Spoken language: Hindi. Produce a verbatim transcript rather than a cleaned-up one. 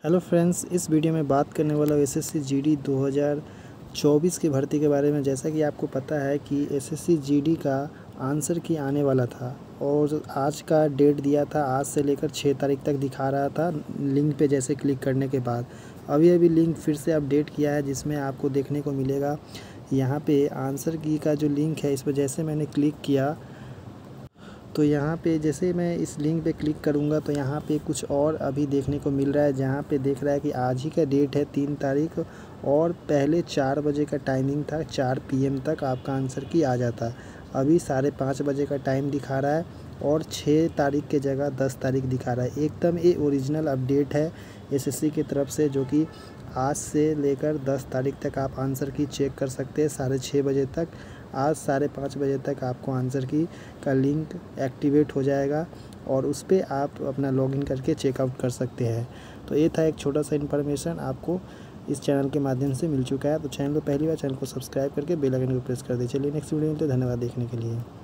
हेलो फ्रेंड्स, इस वीडियो में बात करने वाला हूँ एसएससी जीडी दो हज़ार चौबीस की भर्ती के बारे में। जैसा कि आपको पता है कि एसएससी जीडी का आंसर की आने वाला था और आज का डेट दिया था। आज से लेकर छः तारीख तक दिखा रहा था लिंक पे जैसे क्लिक करने के बाद। अभी अभी लिंक फिर से अपडेट किया है, जिसमें आपको देखने को मिलेगा यहाँ पे आंसर की का जो लिंक है, इस पर जैसे मैंने क्लिक किया तो यहाँ पे जैसे मैं इस लिंक पे क्लिक करूँगा तो यहाँ पे कुछ और अभी देखने को मिल रहा है, जहाँ पे देख रहा है कि आज ही का डेट है तीन तारीख और पहले चार बजे का टाइमिंग था, चार पीएम तक आपका आंसर की आ जाता। अभी साढ़े पाँच बजे का टाइम दिखा रहा है और छः तारीख के जगह दस तारीख दिखा रहा है। एकदम ये ओरिजिनल अपडेट है एसएससी की तरफ से, जो कि आज से लेकर दस तारीख तक आप आंसर की चेक कर सकते हैं। साढ़े छः बजे तक, आज साढ़े पाँच बजे तक आपको आंसर की का लिंक एक्टिवेट हो जाएगा और उस पर आप अपना लॉगिन करके चेकआउट कर सकते हैं। तो ये था एक छोटा सा इन्फॉर्मेशन, आपको इस चैनल के माध्यम से मिल चुका है। तो चैनल को पहली बार चैनल को सब्सक्राइब करके बेल आइकन को प्रेस कर दीजिए। चलिए नेक्स्ट वीडियो में मिलते हैं। धन्यवाद देखने के लिए।